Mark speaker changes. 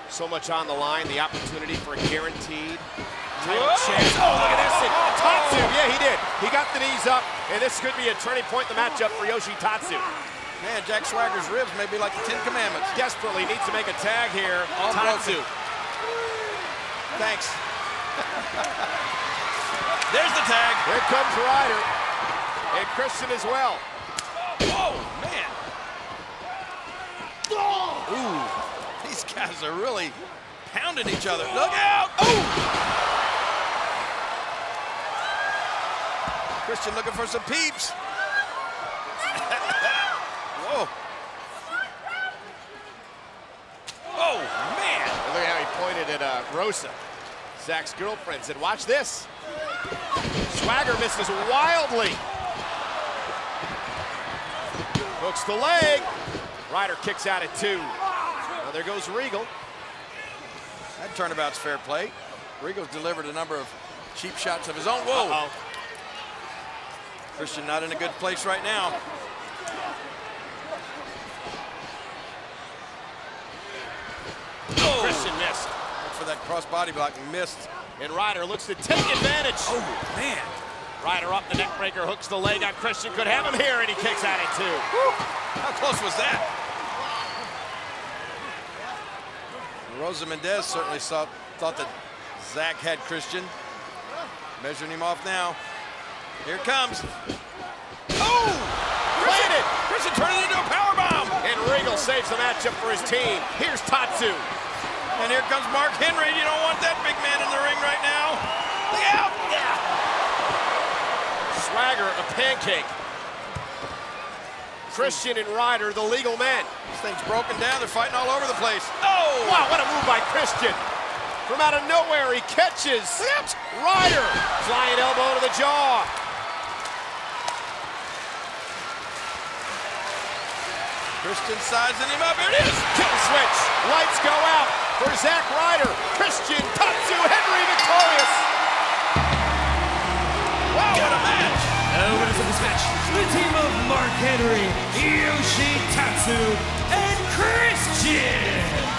Speaker 1: So much on the line, the opportunity for a guaranteed title chance. Oh, look at this. Tatsu, yeah, he did. He got the knees up, and this could be a turning point in the matchup for Yoshitatsu.
Speaker 2: Man, Jack Swagger's ribs may be like the 10 Commandments.
Speaker 1: Desperately needs to make a tag here.
Speaker 2: All
Speaker 1: Tatsu.
Speaker 2: broken. Thanks. There's the tag.
Speaker 1: Here comes Ryder. And Christian as well.
Speaker 2: Oh, man. Ooh, these guys are really pounding each other. Look out! Oh! Christian looking for some peeps. Whoa. Oh, man.
Speaker 1: And look how he pointed at Rosa, Zach's girlfriend, said, watch this. Swagger misses wildly. Hooks the leg. Ryder kicks out at 2. Now there goes Regal.
Speaker 2: That turnabout's fair play. Regal's delivered a number of cheap shots of his own. Whoa.
Speaker 1: Uh-oh.
Speaker 2: Christian not in a good place right now. Oh.
Speaker 1: Christian missed.
Speaker 2: Look for that cross body block, missed.
Speaker 1: And Ryder looks to take advantage.
Speaker 2: Oh, man.
Speaker 1: Ryder up the neck breaker, hooks the leg on Christian. Could have him here, and he kicks out at 2.
Speaker 2: Woo. How close was that? Rosa Mendez certainly thought that Zach had Christian. Measuring him off now. Here it comes. Oh!
Speaker 1: Planted!
Speaker 2: Christian turning into a powerbomb!
Speaker 1: And Regal saves the matchup for his team. Here's Tatsu.
Speaker 2: And here comes Mark Henry. You don't want that big man in the ring right now. Look out! Yeah.
Speaker 1: Swagger, a pancake. Christian and Ryder, the legal men.
Speaker 2: This thing's broken down. They're fighting all over the place. Oh!
Speaker 1: Wow, what a move by Christian. From out of nowhere, he catches Ryder. Flying elbow to the jaw.
Speaker 2: Christian sizing him up. Here it is.
Speaker 1: Kill switch. Lights go out for Zack Ryder. Christian, Tatsu, Henry victorious.
Speaker 2: Wow, what a match.
Speaker 3: Winners of this match, the team of Mark Henry, Yoshitatsu, and Christian.